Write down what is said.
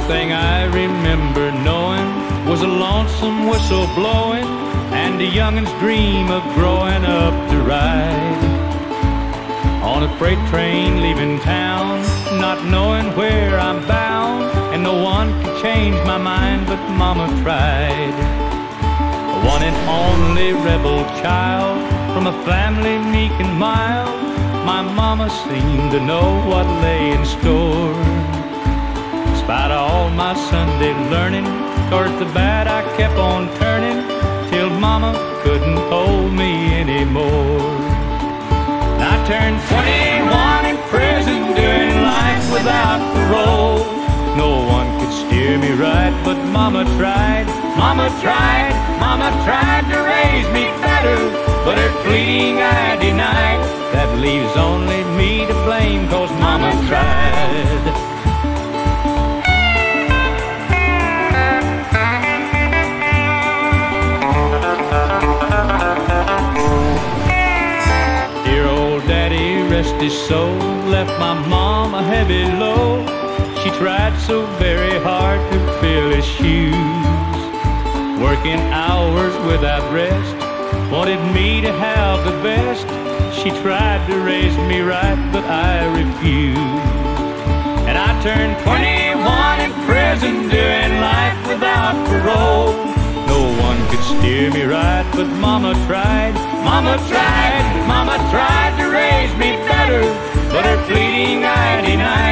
thing I remember knowing was a lonesome whistle blowing and a youngin's dream of growing up to ride on a freight train leaving town, not knowing where I'm bound, and no one could change my mind but Mama tried. One and only rebel child from a family meek and mild, my mama seemed to know what lay in store. Despite all my Sunday learning, towards the bad I kept on turning, till Mama couldn't hold me anymore. I turned 21 in prison, doing life without parole. No one could steer me right, but Mama tried, Mama tried, Mama tried to raise me better, but her pleading I denied. That leaves only me to blame, 'cause Mama tried. Dear old Daddy, rest his soul, left my mom a heavy load. She tried so very hard to fill his shoes, working hours without rest, wanted me to have the best. She tried to raise me right, but I refused. And I turned 21 in prison, doing life without parole. No one could steer me right, but Mama tried, Mama tried, Mama tried to raise me better, but her pleading I denied.